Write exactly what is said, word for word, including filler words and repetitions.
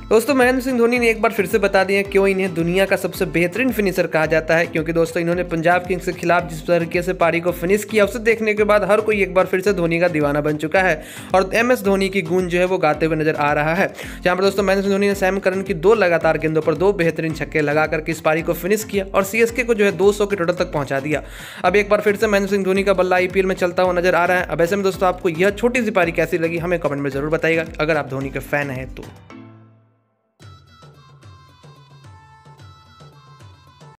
दोस्तों महेंद्र सिंह धोनी ने एक बार फिर से बता दिया क्यों इन्हें दुनिया का सबसे बेहतरीन फिनिशर कहा जाता है, क्योंकि दोस्तों इन्होंने पंजाब किंग्स के खिलाफ जिस तरीके से पारी को फिनिश किया उसे देखने के बाद हर कोई एक बार फिर से धोनी का दीवाना बन चुका है और एम एस धोनी की गूंज जो है वो गाते हुए नजर आ रहा है। जहां पर दोस्तों महेंद्र सिंह धोनी ने सैम करन की दो लगातार गेंदों पर दो बेहतरीन छक्के लगा करके इस पारी को फिनिश किया और सीएसके को जो है दो सौ के टोटल तक पहुंचा दिया। अब एक बार फिर से महेंद्र सिंह धोनी का बल्ला आईपीएल में चलता हुआ नजर आ रहा है। अब ऐसे में दोस्तों आपको यह छोटी सी पारी कैसी लगी हमें कमेंट में जरूर बताइएगा, अगर आप धोनी के फैन हैं तो।